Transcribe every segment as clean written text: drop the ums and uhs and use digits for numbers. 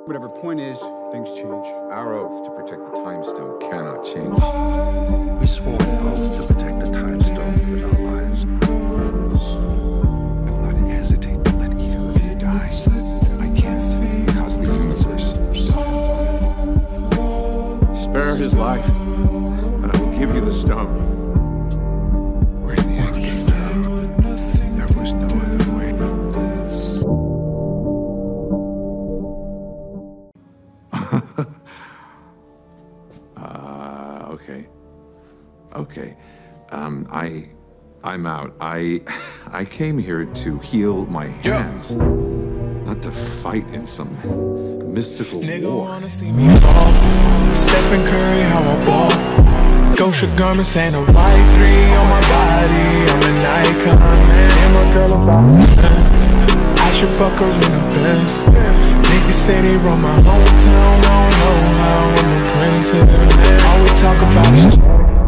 Whatever point is, things change. Our oath to protect the Time Stone cannot change. We swore an oath to protect the Time Stone with our lives. I will not hesitate to let either of you die. I can't, because the universe depends on it. Spare his life, and I will give you the stone. We're in the end game now. There was no other way. Okay. I'm out. I came here to heal my hands, not to fight in some mystical war. Wanna see me fall. Stephen Curry, how I ball. Gosha garments and a white 3 on my body. I'm an icon, man. And my girl about I should fuck her in the Benz. Niggas say they run my hometown. I don't know how. I'm a prince here, man. All we talk about is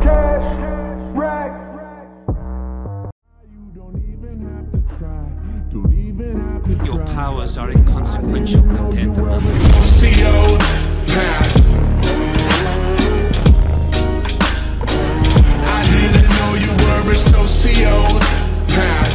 your powers are inconsequential compared to mine. I didn't know you were a sociopath.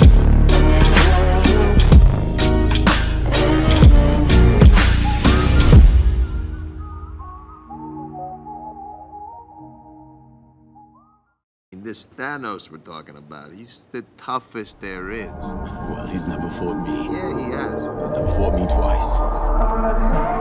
This Thanos we're talking about, he's the toughest there is. Well, he's never fought me. Yeah, he has. He's never fought me twice.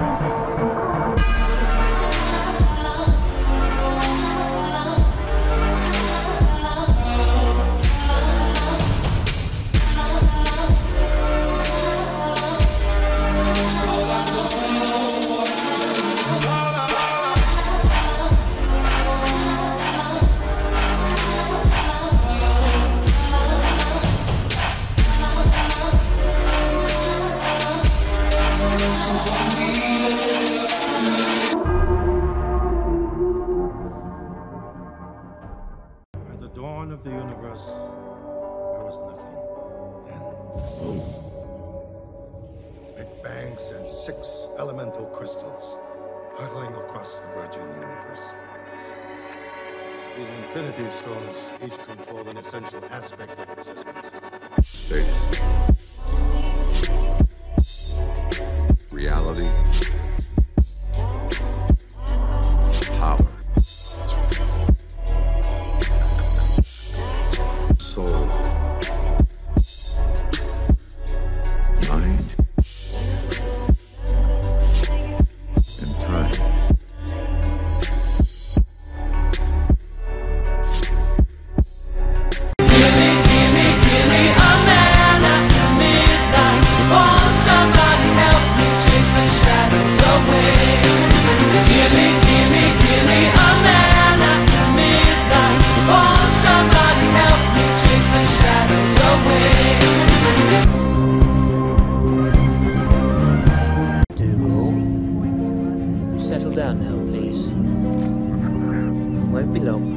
At the dawn of the universe, there was nothing. Then, boom. Big bangs and 6 elemental crystals hurtling across the virgin universe. These infinity stones each control an essential aspect of existence. Space. Reality. Power. Soul. Mind. And time. Settle down now, please. Won't be long.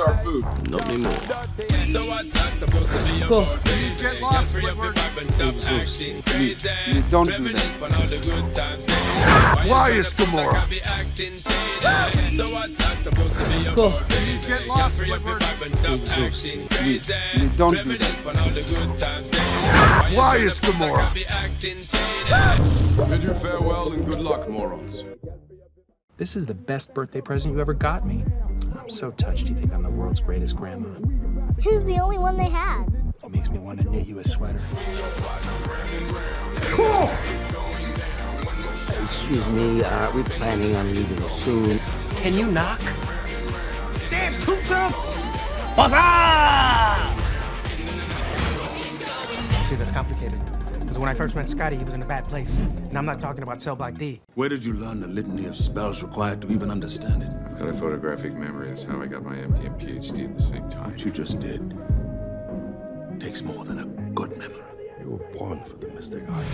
our food. Not anymore. Cool. Please get lost, Squidward. You don't do that. Quiet, Gamora. Cool. Please get lost, Squidward. You don't do that. Quiet, Gamora. Bid you farewell and good luck, morons. This is the best birthday present you ever got me. I'm so touched you think I'm the world's greatest grandma. He was the only one they had. It makes me want to knit you a sweater. Cool. Excuse me, we're planning on leaving soon. Can you knock? Damn, Tuka! See, that's complicated. Because when I first met Scotty, he was in a bad place. And I'm not talking about Cell Block D. Where did you learn the litany of spells required to even understand it? I've got a photographic memory. That's how I got my MD and PhD at the same time. What you just did takes more than a good memory. You were born for the mystic arts.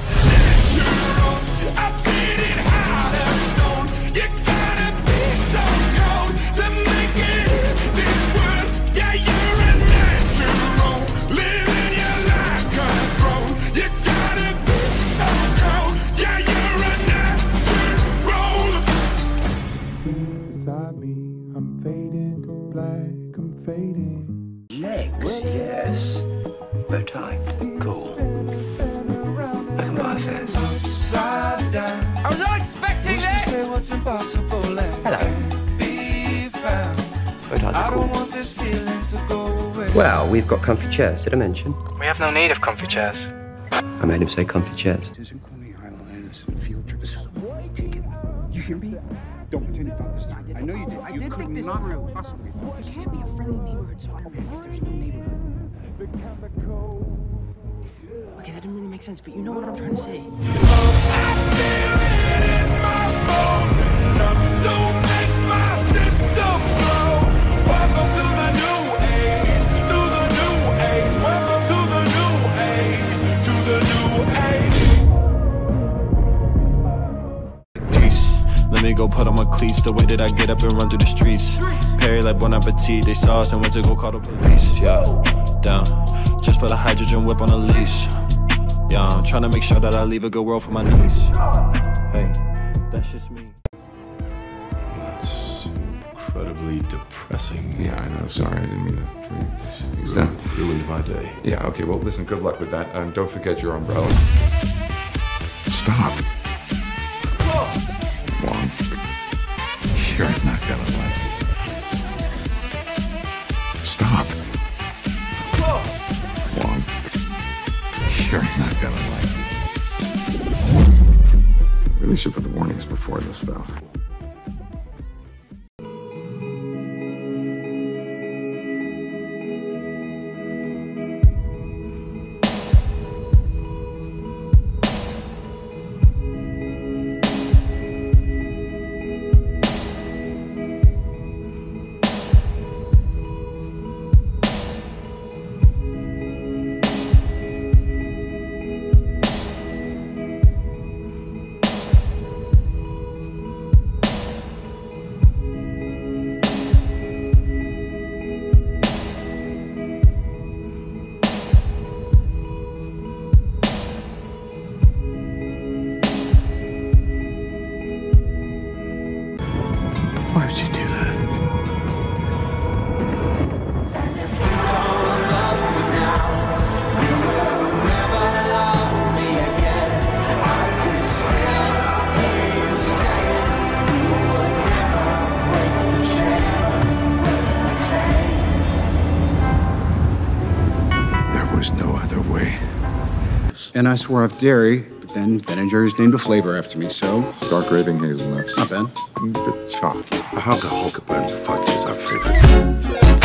I'm fading to black, I'm fading. Legs, yes. Bow tie. Cool. I can buy fast. I was not expecting this! What's impossible Hello. be found. Bow ties are cool. Want this feeling to go away. Well, we've got comfy chairs. Did I mention? We have no need of comfy chairs. I made him say comfy chairs. Susan Coney Island and field trip. This is a one-way ticket. You hear me? Don't pretend you thought this through. I know you did. You could not have possibly thought. It can't be a friendly neighborhood Spider-Man if there's no neighborhood. Okay, that didn't really make sense, but you know what I'm trying to say. Let me go put on my cleats. The way that I get up and run through the streets. Perry like Bon Appetit. They saw us and went to go call the police. Yeah, down. Just put a hydrogen whip on a leash. Yeah, I'm trying to make sure that I leave a good world for my niece. Hey, that's just me. That's incredibly depressing. Yeah, I know. Sorry, I didn't mean to. Ruined my day. Yeah, okay, well, listen, good luck with that. Don't forget your umbrella. Stop. Wong. You're not gonna like it. Stop. Wong. You're not gonna like it. Really should put the warnings before the spell. Why would you do that? There was no other way. And I swore off dairy, but then Ben & Jerry's named a flavor after me, so... Dark raving hazelnuts. Not bad. Good chocolate. A hugger hulk burning fudge is our favorite.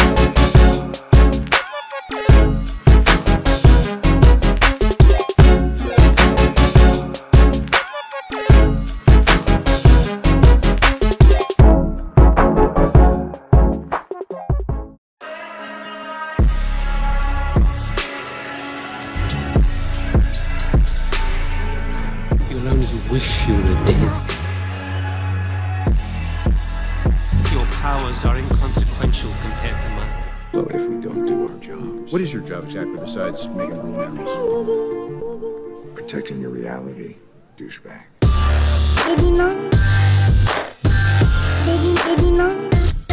You'll only wish you were dead. Your powers are inconsequential compared to mine. Well, if we don't do our jobs. What is your job exactly besides making balloon animals? Protecting your reality, douchebag. Biggie Mom. Biggie Mom.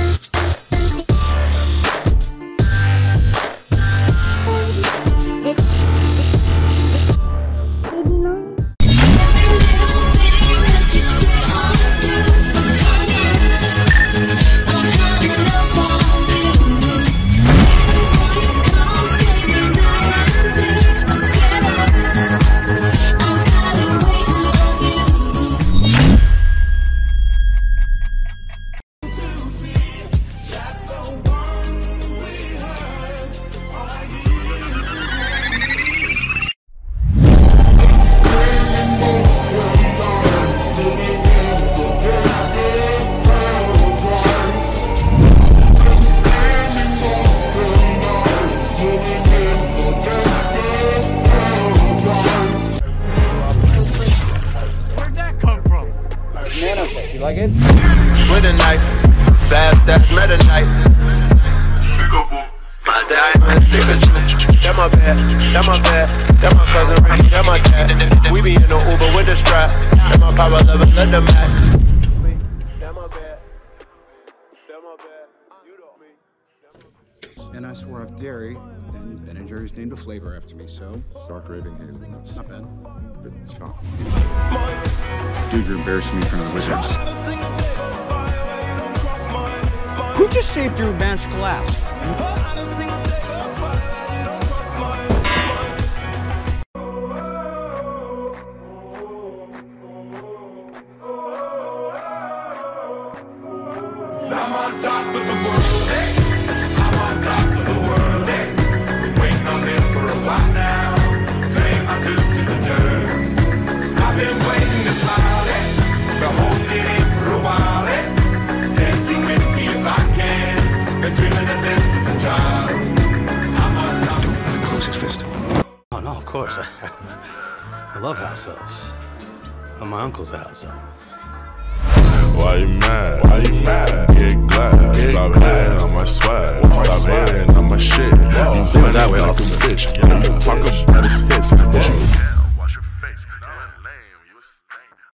You like it? With a knife, fast that's meta knife. My diamond signature. That my bad, that my bad, that my cousin Ricky, that my dad. We be in the Uber with the strap. That my power level at the max. That my bad, that my bad. You don't me. And I swore off dairy, then Ben & Jerry's named a flavor after me, so... Stark raving hazelnuts. Not bad. Good chocolate. Dude, you're embarrassing me in front of the Wizards. Who just saved your advanced class? I'm on top of the world, hey. I'm on top of the world, hey. Been waiting on this for a while now. Paying my dues to the dirt. I've been waiting this loud, hey. Been holding it in for a while, hey. Take you with me if I can. Been dreaming of this since a child. I'm on top. Don't let him close his fist. Oh no, of course. I love house elves. My uncle's a house elf. Why you mad? Why you mad?